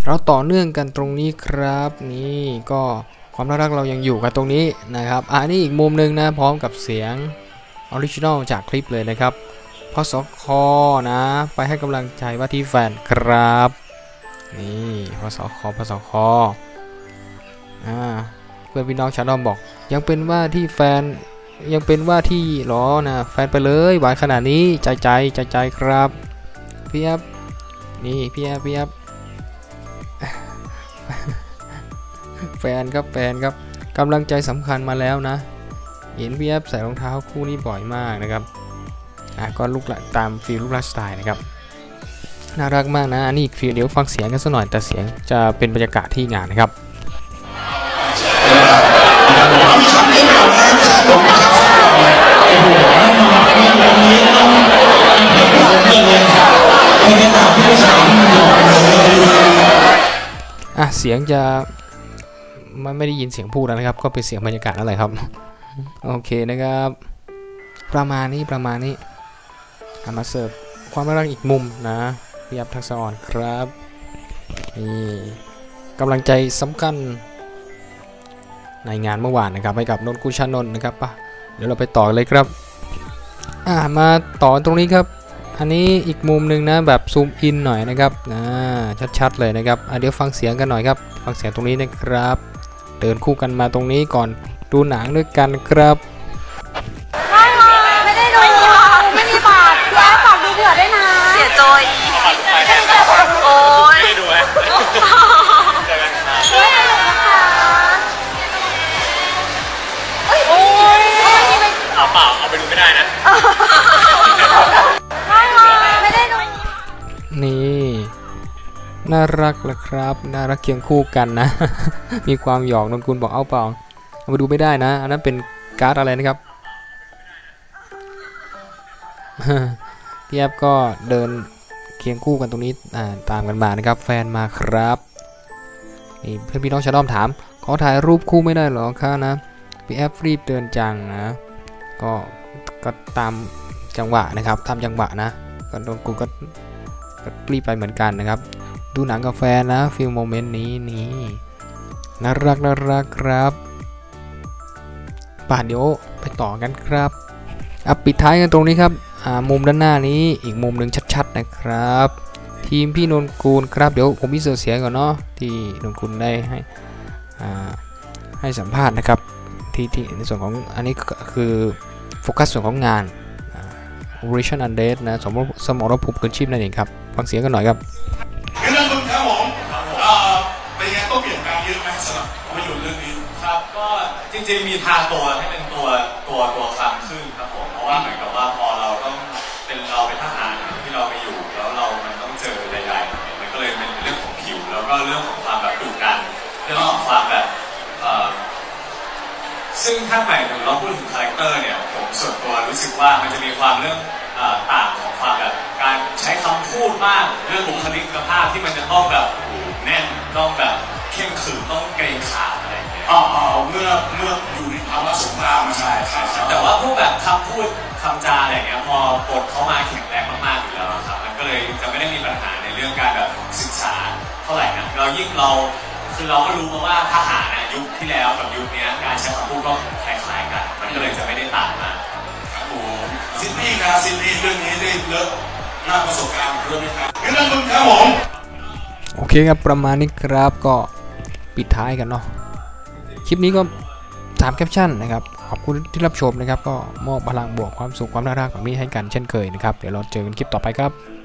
เราต่อเนื่องกันตรงนี้ครับนี่ก็ความน่ารักเรายังอยู่กันตรงนี้นะครับนี่อีกมุมหนึ่งนะพร้อมกับเสียงออริจินอลจากคลิปเลยนะครับพสค.นะไปให้กำลังใจว่าที่แฟนครับนี่พสค.เพื่อนพี่น้องชาวดอมบอกยังเป็นว่าที่แฟนยังเป็นว่าที่หรอนะแฟนไปเลยหวานขนาดนี้ใจครับพี่แอฟนี่พี่แอฟแฟนครับกำลังใจสำคัญมาแล้วนะเห็นพี่แอฟใส่รองเท้าคู่นี้บ่อยมากนะครับก็ลุกตามฟีลลูกไลฟ์สไตล์นะครับน่ารักมากนะอันนี้ฟีลเดี๋ยวฟังเสียงกันสักหน่อยแต่เสียงจะเป็นบรรยากาศที่งานนะครับเสียงจะไม่ได้ยินเสียงพูดนะครับก็เป็นเสียงบรรยากาศอะไรครับโอเคนะครับประมาณนี้มาเสิร์ฟความน่ารักอีกมุมนะพี่อัพทักษะอ่อนครับนี่กำลังใจสำคัญในงานเมื่อวานนะครับให้กับนนกุชานนท์นะครับเดี๋ยวเราไปต่อเลยครับมาต่อตรงนี้ครับอันนี้อีกมุมหนึ่งนะแบบซูมอินหน่อยนะครับชัดเลยนะครับเดี๋ยวฟังเสียงกันหน่อยครับฟังเสียงตรงนี้นะครับเดินคู่กันมาตรงนี้ก่อนดูหนังด้วยกันครับไม่ได้ดูไม่มีบัตรพี่แอฟฝากดูเผื่อได้นะเสียใจโอ้ยไม่ได้ดูเลยโอ้ยเปล่าเอาไปดูไม่ได้นะไม่ได้ดูนี่น่ารักเลยครับน่ารักเคียงคู่กันนะ มีความหยอกนนกุลบอกเอาเปล่าเอาไปดูไม่ได้นะอันนั้นเป็นการ์ดอะไรนะครับ พี่แอฟก็เดินเคียงคู่กันตรงนี้ตามกันมานะครับแฟนมาครับนี่เพื่อนพี่น้องชาวด้อมถามขอถ่ายรูปคู่ไม่ได้หรอคะนะพี่แอฟรีบเดินจังนะก็ตามจังหวะนะครับตามจังหวะนะก็นนกุลก็รีบไปเหมือนกันนะครับดูหนังกับแฟนนะฟิลโมเมนต์นี้น่ารักครับเดี๋ยวไปต่อกันครับปิดท้ายกันตรงนี้ครับมุมด้านหน้านี้อีกมุมหนึ่งชัดๆนะครับทีมพี่นนกุลครับเดี๋ยวผมพิเศษเสียงก่อนเนาะที่นนกุลได้ให้สัมภาษณ์นะครับที่ในส่วนของอันนี้คือโฟกัสส่วนของงานOperation Undead นะสมรภูมิเกินชีพนั่นเองครับฟังเสียงกันหน่อยครับเรื่องคุณครับผมเป็นยังไงต้องเปลี่ยนแปลงเยอะไหมสำหรับภาพยนตร์เรื่องนี้ครับก็จริงๆมีทาตัวให้เป็นตัวคลำขึ้นครับผมเพราะว่าเหมือนกับว่าพอเราต้องเป็นทหารที่เราไปอยู่แล้วมันต้องเจอใดๆมันก็เลยเป็นเรื่องของผิวแล้วก็เรื่องของความแบบดุดันเรื่องของความแบบซึ่งถ้าหมายถึงเราพูดถึงคาแรคเตอร์เนี่ยผมส่วนตัวรู้สึกว่ามันจะมีความเรื่องต่างของความแบบการใช้คำพูดมากเรื่องบุคลิกภาพที่มันจะต้องแบบแน่นต้องแบบเข้มขรึมต้องเกรงขามอะไรอย่างเงี้ยเมื่ออยู่ในภาวะสงครามใช่แต่ว่าพวกแบบคำพูดคำจาอะไรเงี้ยพอบทเขามาแข็งแรงมากๆอยู่แล้วครับมันก็เลยจะไม่ได้มีปัญหาในเรื่องการแบบศึกษาเท่าไหร่นะคือเราก็รู้มาว่าทหารยุคที่แล้วกับยุคนี้การใช้คำพูดก็คล้ายๆกันมันก็เลยจะไม่ได้ต่างมากครับผมซิดนีย์เรื่องนี้ได้เลิกหน้าประสบการณ์เรื่องนี้ครับเรื่องคุณครับผมโอเคครับประมาณนี้ครับก็ปิดท้ายกันเนาะคลิปนี้ก็3แคปชั่นนะครับขอบคุณที่รับชมนะครับก็มอบพลังบวกความสุขความน่ารักแบบนี้ให้กันเช่นเคยนะครับเดี๋ยวเราเจอกันคลิปต่อไปครับ